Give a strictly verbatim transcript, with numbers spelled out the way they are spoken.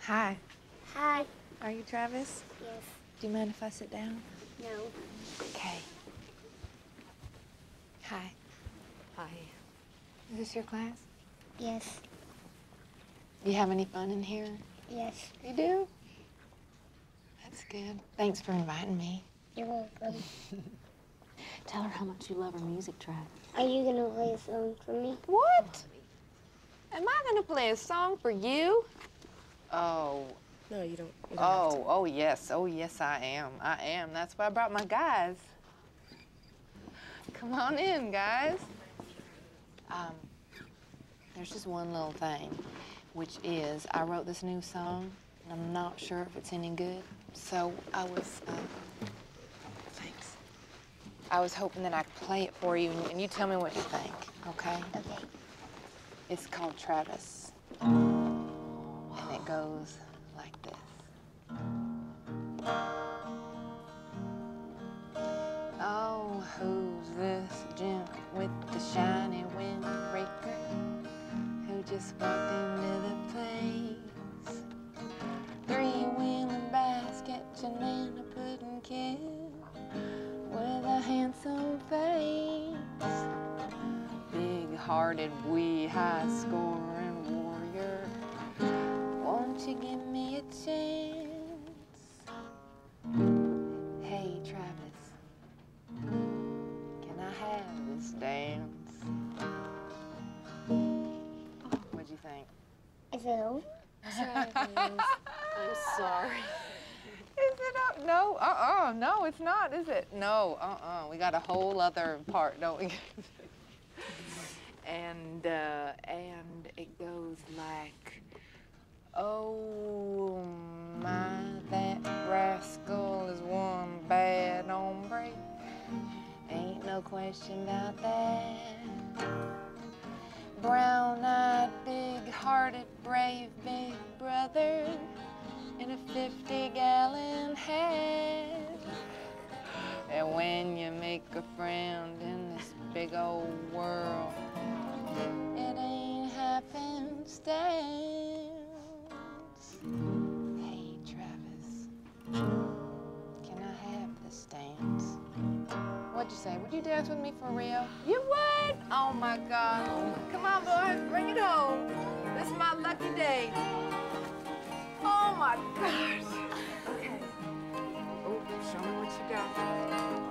Hi. Hi. Are you Travis? Yes. Do you mind if I sit down? No. Okay. Hi. Hi. Is this your class? Yes. Do you have any fun in here? Yes. You do? That's good. Thanks for inviting me. You're welcome. Tell her how much you love her music, Travis. Are you gonna play a song for me? What? Am I gonna play a song for you? Oh. No, you don't. You don't Oh, oh yes. Oh yes, I am. I am. That's why I brought my guys. Come on in, guys. Um, there's just one little thing, which is I wrote this new song, and I'm not sure if it's any good. So I was, uh, thanks. I was hoping that I could play it for you, and you tell me what you think, okay? Okay. It's called Travis, and it goes like this. Oh, who's this gent with the shiny windbreaker who just walked into the place? Three-wheeling basket, banana pudding kid with a handsome face. Big-hearted, wee, high-scoring warrior. Won't you give me a chance? Hey, Travis, can I have this dance? What'd you think? Is it over? I'm sorry. Is it up? No, uh-uh, no, it's not, is it? No, uh-uh, we got a whole other part, don't we? and, uh, and it goes like, oh my, that rascal is one bad hombre. Ain't no question about that. Brown-eyed, big-hearted, brave big brother in a fifty-gallon hat. And when you make a friend in this big old world, it ain't happenstance. Hey, Travis, can I have this dance? What'd you say? Would you dance with me for real? You would? Oh my God. Come on, boys, bring it home. This is my lucky day. Oh my gosh. Okay. Oh, show me what you got.